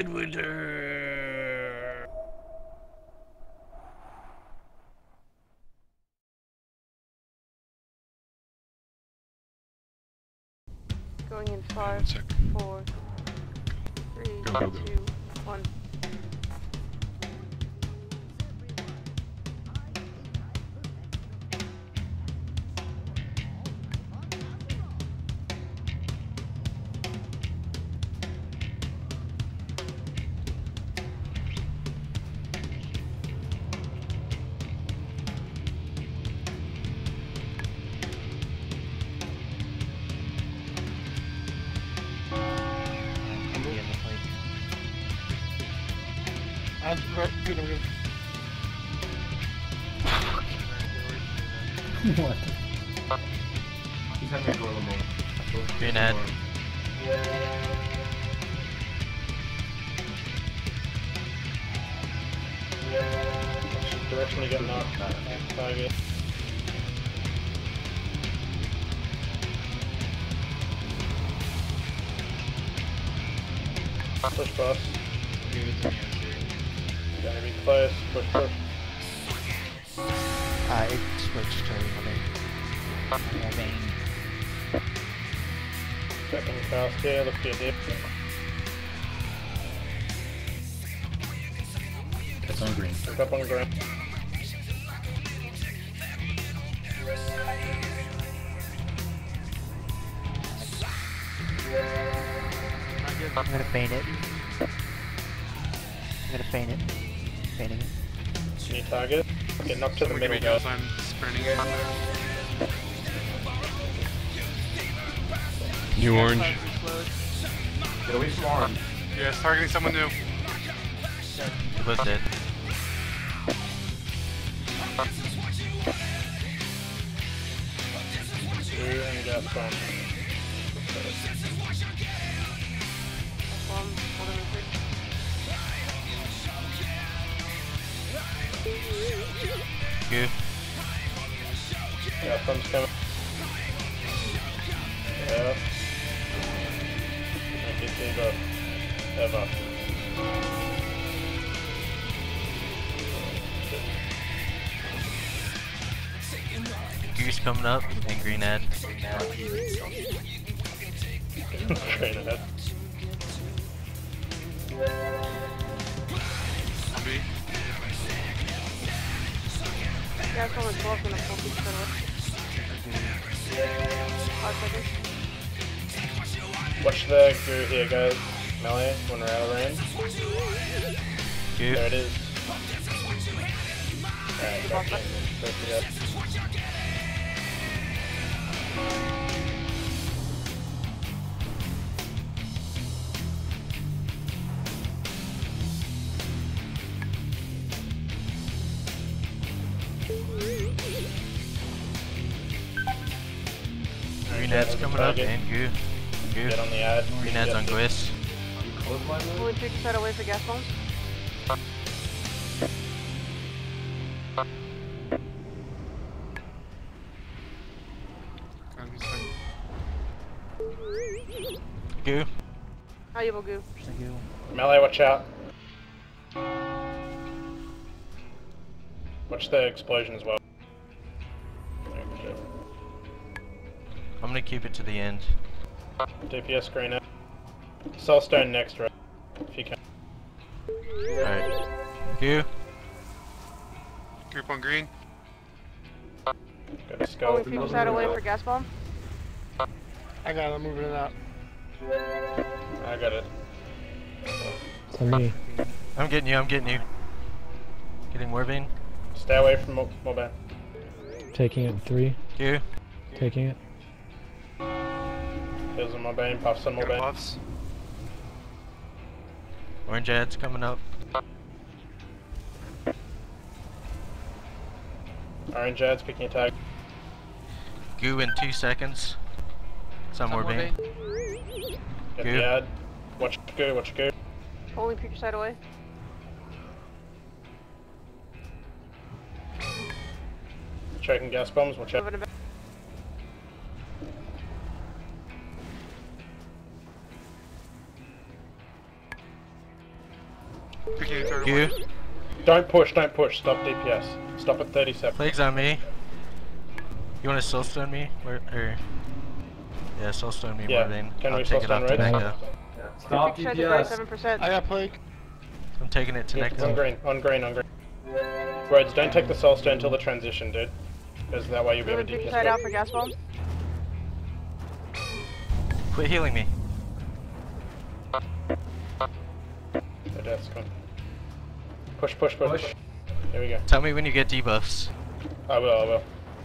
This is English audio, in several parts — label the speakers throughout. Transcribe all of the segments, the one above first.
Speaker 1: Midwinter.
Speaker 2: Going in 5, 4, 3, 2, 1.
Speaker 1: I'm good.
Speaker 3: What?
Speaker 4: He's having a gorilla moment.
Speaker 5: Green head.
Speaker 1: Direction to get knocked. Target. Push boss. Gotta be close. Push.
Speaker 6: I switched to having
Speaker 1: Second cast here. Look for your dip.
Speaker 3: It's on green.
Speaker 1: Look up on the ground.
Speaker 6: I'm gonna feint it. Feigning it.
Speaker 1: New target. Get knocked to the middle, guys.
Speaker 7: I'm sprinting it.
Speaker 8: New orange.
Speaker 4: Get away from orange.
Speaker 7: Yes, targeting someone new.
Speaker 5: He was dead.
Speaker 1: And gas bomb.
Speaker 5: Good.
Speaker 1: Gas bomb's coming. Yeah. Make it either. Ever.
Speaker 5: Goose coming up and green head.
Speaker 1: Train ahead.
Speaker 7: Zombie.
Speaker 2: Yeah, someone's blocking the full piece of 5 seconds.
Speaker 1: Watch the goo here, guys. Melee, when we're out of range.
Speaker 5: Good.
Speaker 1: There it is. Alright, back in. Go for that.
Speaker 5: Green head's coming up and goo.
Speaker 1: Get on the ad.
Speaker 5: Green head's on Gwis.
Speaker 2: Only 50% away for gas bombs.
Speaker 5: Goo.
Speaker 2: How you will go?
Speaker 1: Melee, watch out. Watch the explosion as well.
Speaker 5: I'm gonna keep it to the end.
Speaker 1: DPS screen out. Soulstone next, right? If you can.
Speaker 5: Alright. Goo.
Speaker 7: Group on green.
Speaker 1: Got a skull.
Speaker 2: Only 50% away for gas bomb.
Speaker 1: I got it, I'm moving it out. I got it.
Speaker 3: It's on me.
Speaker 5: I'm getting you. Getting Warvane.
Speaker 1: Stay away from Moban.
Speaker 3: Taking it in 3.
Speaker 5: Goo.
Speaker 3: Taking it.
Speaker 1: Heals on Moban, puffs on
Speaker 7: Got
Speaker 1: Moban.
Speaker 7: buffs.
Speaker 5: Orange head's coming up.
Speaker 1: Orange ads picking a tag.
Speaker 5: Goo in 2 seconds. Some Warvane.
Speaker 1: Get
Speaker 5: Goo.
Speaker 1: the ad. Watch go, watch go.
Speaker 2: Only 50% away.
Speaker 1: Checking gas bombs, watch out.
Speaker 2: Moving it back.
Speaker 7: Picking a turtle.
Speaker 5: Goo.
Speaker 1: Don't push, stop DPS. Stop at 37.
Speaker 5: Plague's on me. You wanna soulstone me? Or yeah, soulstone me,
Speaker 1: Yeah.
Speaker 5: Marvin.
Speaker 1: Can
Speaker 5: I'll
Speaker 1: we
Speaker 5: take it
Speaker 1: soulstone
Speaker 5: off to
Speaker 1: Rhodes?
Speaker 5: Neko.
Speaker 4: Stop
Speaker 2: Picture
Speaker 4: DPS.
Speaker 2: 37%.
Speaker 1: I got plague.
Speaker 5: I'm taking it to
Speaker 1: On
Speaker 5: Neko.
Speaker 1: green, on green, on green. Rhodes, don't take the soul stone until the transition, dude. Because that way you'll be able
Speaker 2: Moving
Speaker 1: to
Speaker 2: puke
Speaker 1: DPS.
Speaker 2: side out for gas bombs.
Speaker 5: Quit healing me.
Speaker 1: The death's gone. Push. There we go.
Speaker 5: Tell me when you get debuffs.
Speaker 1: I will.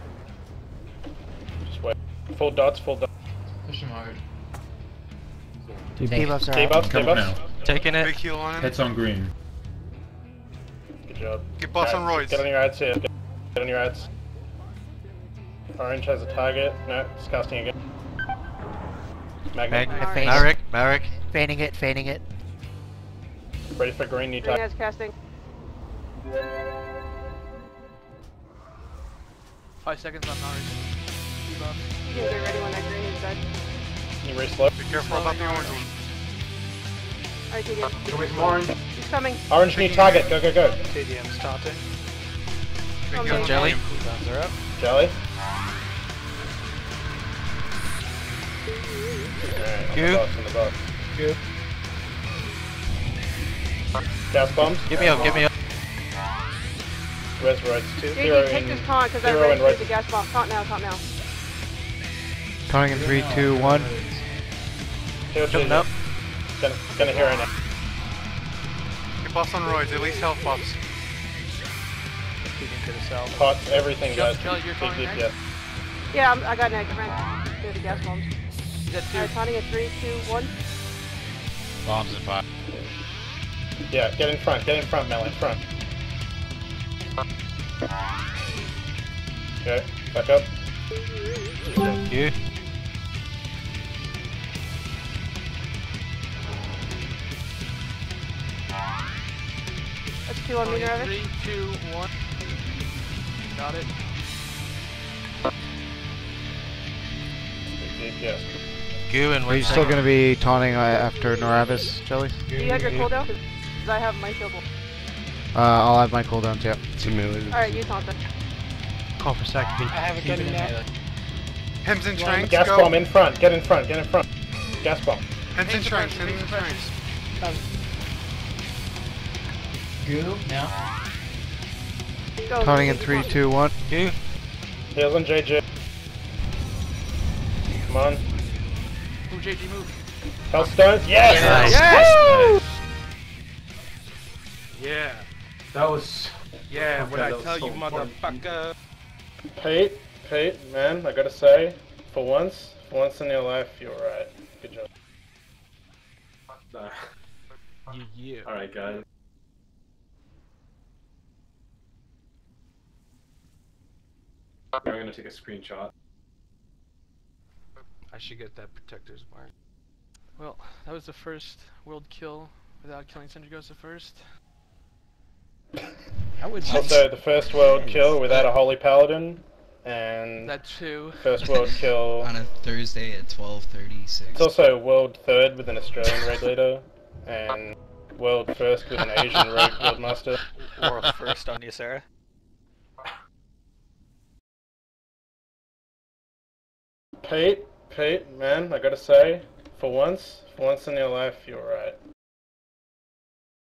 Speaker 1: Just wait. Full dots.
Speaker 4: Push him hard.
Speaker 6: Debuffs are out.
Speaker 1: Debuffs.
Speaker 5: Taking
Speaker 7: Big
Speaker 5: it.
Speaker 7: heal on him.
Speaker 3: Heads on green.
Speaker 1: Good job.
Speaker 7: Get boss on roids.
Speaker 1: Get on your ads here. Get on your ads. Orange has a target. No, it's casting again. Magnet.
Speaker 5: Mag.
Speaker 2: Alright.
Speaker 5: Marek.
Speaker 6: Feigning it.
Speaker 1: Ready for green, new
Speaker 2: Green
Speaker 1: target.
Speaker 2: has casting.
Speaker 8: 5 seconds on orange. Debuff.
Speaker 2: You can get ready when that green is dead.
Speaker 1: Can you re-slow?
Speaker 7: Be careful about the orange one.
Speaker 2: Alright, Tegan.
Speaker 4: Get away from orange.
Speaker 2: He's coming.
Speaker 1: Orange, new target. Go.
Speaker 8: TDM starting.
Speaker 7: Big
Speaker 2: Oh,
Speaker 7: heal
Speaker 2: no.
Speaker 7: on
Speaker 5: Jelly.
Speaker 7: him.
Speaker 8: Cooldowns are up.
Speaker 1: Jelly.
Speaker 5: Goo.
Speaker 1: On the box. Goo. Gas bombs.
Speaker 5: Get me up.
Speaker 1: Res roads.
Speaker 2: JD, take this taunt because I
Speaker 1: zero
Speaker 2: read
Speaker 1: and right.
Speaker 2: the gas bomb. Taunt now.
Speaker 6: Counting in 3, 2, 1.
Speaker 5: Coming up.
Speaker 1: Gonna hear it now.
Speaker 7: Get boss on roids. At least health buffs.
Speaker 8: Tegan to the south.
Speaker 1: Pots, everything, guys.
Speaker 8: Jelly, you're
Speaker 1: Big
Speaker 8: taunting
Speaker 1: DPS.
Speaker 8: next?
Speaker 2: Yeah, I got negative rank. Do the gas bombs.
Speaker 8: Is that 2?
Speaker 2: Alright, taunting at 3, 2, 1.
Speaker 3: Bombs in 5.
Speaker 1: Yeah, get in front, Mel, in front. Okay, back up.
Speaker 5: Goo.
Speaker 2: That's 2 on me, Travis.
Speaker 8: 3, 2, 1. Got it.
Speaker 1: Big DPS.
Speaker 5: Goo and
Speaker 6: Are you still gonna be taunting after Noravis, Jelly?
Speaker 2: Do you have your cooldown? Because I have my shield.
Speaker 6: I'll have my cooldowns, yeah.
Speaker 3: It's a melee.
Speaker 2: Alright, you taunt it.
Speaker 8: Call for sack.
Speaker 1: I have a gun in there.
Speaker 7: Hems and strength.
Speaker 1: Gas
Speaker 7: Go.
Speaker 1: bomb in front, get in front. Gas bomb.
Speaker 7: Hems and strength. Hems and strength.
Speaker 2: Go.
Speaker 6: Taunting in
Speaker 2: JD,
Speaker 6: 3,
Speaker 2: taunt.
Speaker 6: 2, 1.
Speaker 5: Goo.
Speaker 1: Heals on JJ. Come on.
Speaker 8: Ooh, JG move.
Speaker 1: Hellstone. Yes!
Speaker 5: Nice.
Speaker 8: Yeah.
Speaker 4: That was.
Speaker 8: Yeah,
Speaker 4: Okay,
Speaker 8: what I
Speaker 4: that was
Speaker 8: tell
Speaker 4: so
Speaker 8: you,
Speaker 4: important.
Speaker 8: motherfucker.
Speaker 1: Pete, man, I gotta say, for once in your life, you're right. Good job.
Speaker 8: Yeah.
Speaker 4: Alright, guys. I'm gonna take a screenshot.
Speaker 8: I should get that protector's mark. Well, that was the first world kill without killing Sentry Ghost at first. I would
Speaker 1: Also, the first world kill without a holy paladin, and
Speaker 8: that too.
Speaker 1: first world kill.
Speaker 9: On a Thursday at 12:36.
Speaker 1: It's also world third with an Australian raid leader, and world first with an Asian rogue guildmaster.
Speaker 10: World first on you, Sarah.
Speaker 1: Pete, man, I gotta say, for once in your life, you're right.